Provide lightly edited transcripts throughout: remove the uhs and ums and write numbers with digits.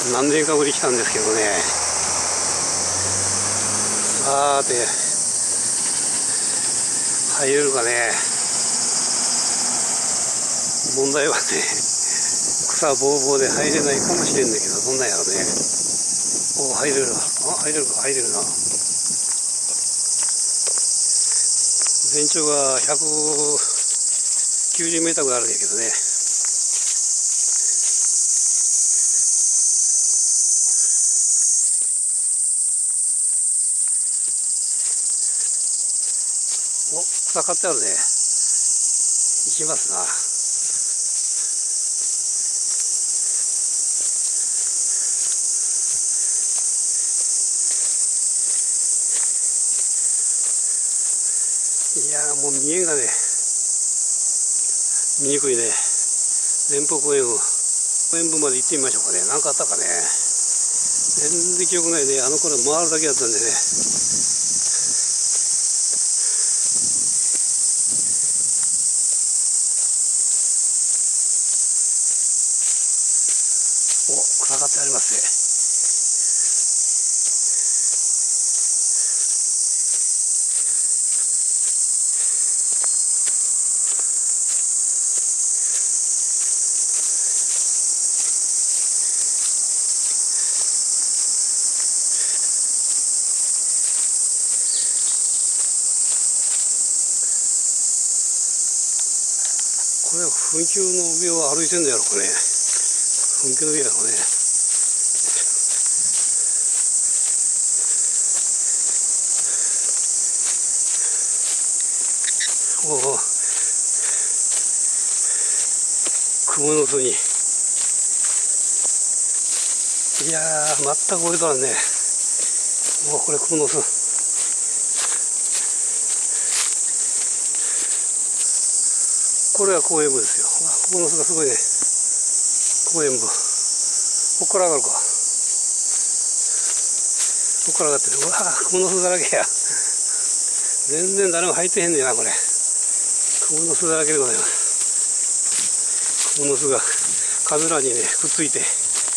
何年かぶり来たんですけどね。さーて入れるかね。問題はね、草ぼうぼうで入れないかもしれんだけど、どんなんやろね。お、入れるな。入れるか、入れるな。全長が190メーターぐらいあるんやけどね。お、草刈ってあるね。行きますな。いやー、もう見えんがね、見にくいね。前方公園部まで行ってみましょうかね。何かあったかね。全然記憶ないね。あの頃回るだけだったんでね。お、草刈ってありますね。これは墳丘の上を歩いてんだやろ、これ。墳丘の上やろね。おお、雲の巣に。いやー、全く覚えとらんね。もうこれ雲の巣。これは公園部ですよ。雲の巣がすごいね。公園部。ここから上がるか。ここから上がってる。うわぁ、雲の巣だらけや。全然誰も入ってへんねんな、これ。雲の巣だらけでございます。雲の巣がカメラにね、くっついて。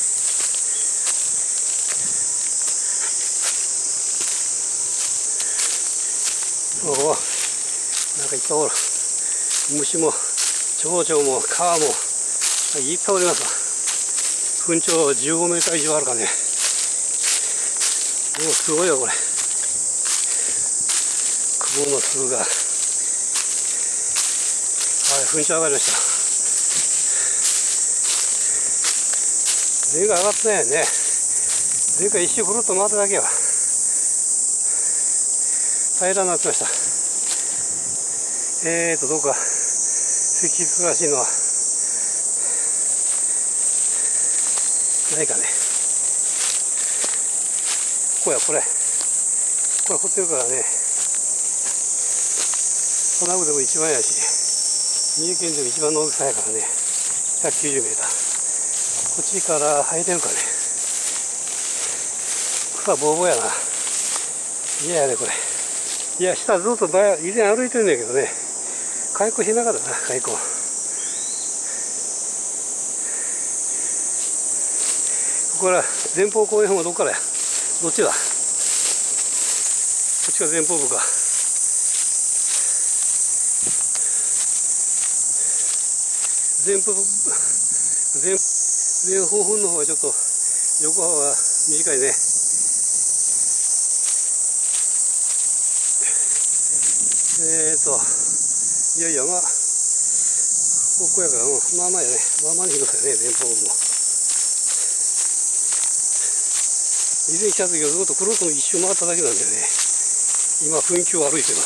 おお、なんかいっぱいおる。虫も、蝶々も、川も、いっぱいおりますわ。墳長15メーター以上あるかね。もうすごいよ、これ。雲の巣が。はい、墳長上がりました。根が上がってないよね。根が一周ぐるっと回っただけやわ。平らになってました。どうか石室らしいのはないかね。これ掘ってるからね。金具でも一番やし、三重県でも一番の大きさやからね。190メーター。こっちから入れるかね。草ぼうぼうやな。嫌やね、これ。いや、下ずっと以前歩いてるんだけどね。開口しなかったな、開口。ここから前方公園方はどこからや。どっちだ。こっちが前方部か。前方墳の方はちょっと横幅が短いね。いやいや、まあ、ここやから、まあまあやね。まあまあに広さやね、前方部も。以前来た時はずっとくるっと一周回っただけなんでね。今、墳丘を歩いてます。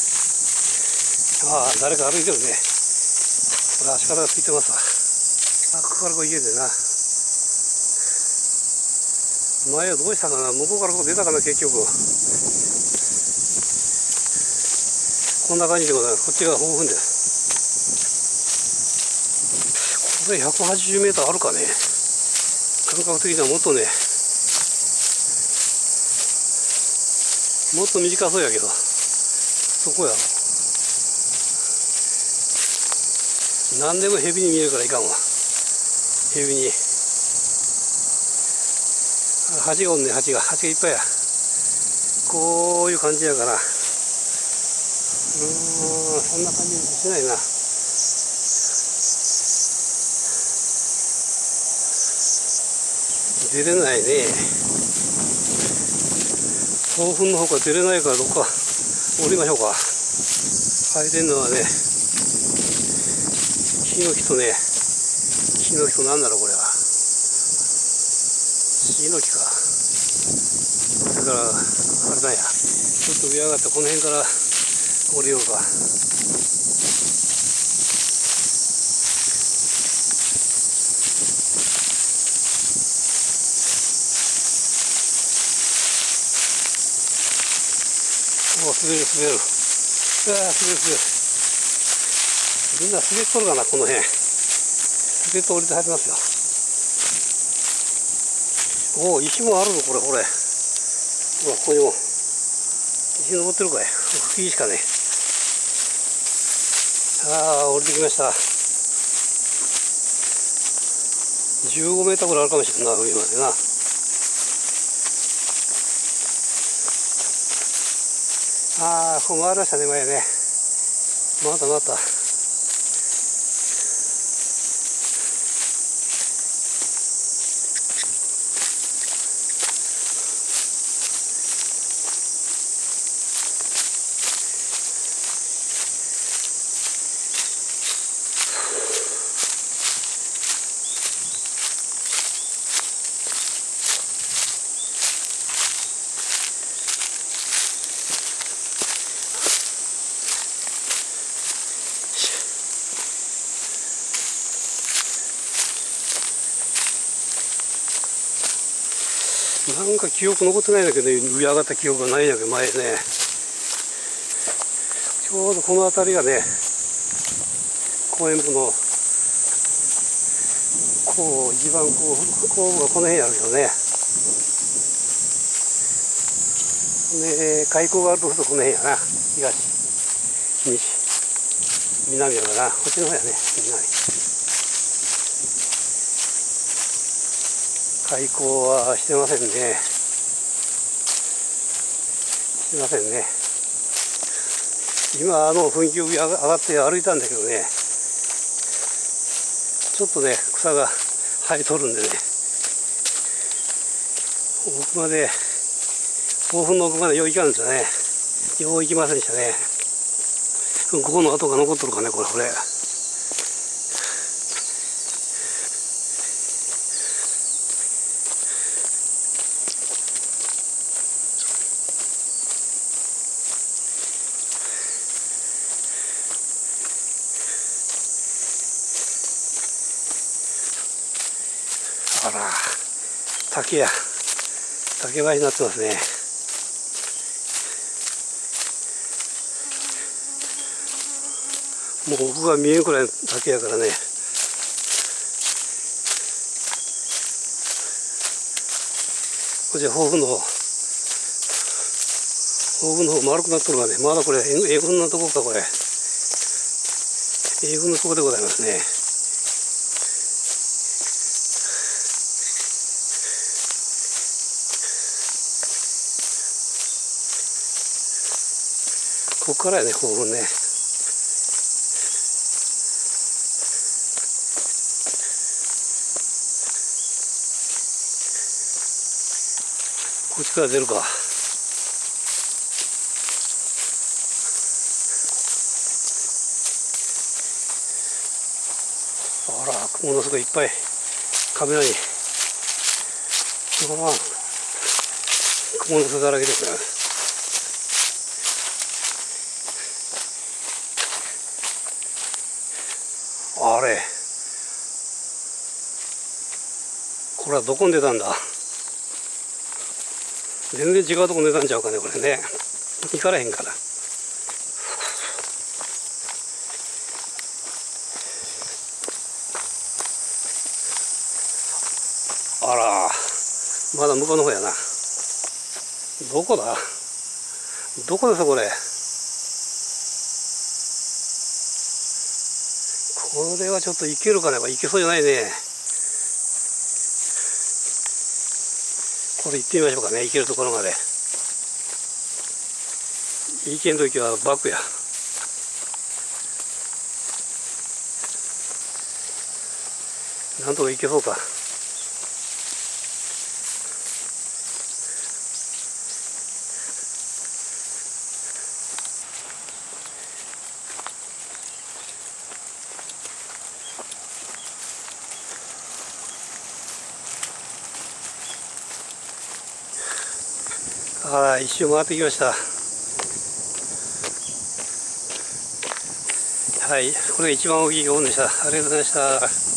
ああ、誰か歩いてるね。これ足からついてますわ。あ、ここからこう家でな。前はどうしたかな。向こうからこう出たかな、結局。こんな感じでございます。こっちが豊富です。これ180メーターあるかね。感覚的にはもっとね、もっと短そうやけど、そこや。何でも蛇に見えるからいかんわ。蛇に。 蜂がおんね、蜂がいっぱいや。こういう感じやから、そんな感じしないな。出れないね。豆腐の方から出れないから、どっか降りましょうか。入れるのはね、ヒノキとね、ヒノキと何だろう、これは。ヒノキか。だから、あれだや。ちょっと上上がってこの辺から降りようか。おお、滑る滑る。滑る滑る。みんな滑っとるかな、この辺。滑って降りて入りますよ。おお、石もあるぞ、これ、これ。ほら、ここにも。石登ってるかい。吹き石かね。ああ、降りてきました。15メーターぐらいあるかもしれんな、上までな。ああ、ここ回りましたね、前ね。またまた。なんか記憶残ってないんだけど、上上がった記憶がないんだけど、前ね。ちょうどこの辺りがね、公園部の、こう、一番こう、後部がこの辺やるけどね。で、開口があるとこの辺やな。東、西、南やからな。こっちの方やね、南。開口はしてませんね。してませんね。今雰囲気上がって歩いたんだけどね、ちょっとね、草が生えとるんでね、奥まで、5分の奥までよう行かんですよね。よう行きませんでしたね。ここの跡が残っとるかね、これ。あら、竹や。竹林になってますね。もう奥が見えんくらいの竹やからね。こっちは抱負の方丸くなっとるわね。まだこれ、えぐんのとこか、これ。えぐんのとこでございますね。ここからやね、抱負ね。こっちから出るか。あら、ものすごいいっぱいカメラに、まあ、雲の巣だらけですから。あれ、これはどこに出たんだ。全然違うとこ出たんちゃうかね、これね。行かれへんから。あら、まだ向こうの方やな。どこだ、どこですか、これ。これはちょっと行けるかね。行けそうじゃないね。 これ行ってみましょうかね、行けるところまで。行けんときはバックや。なんとか行けそうか。ああ、一周回ってきました。はい、これが一番大きい5本でした。ありがとうございました。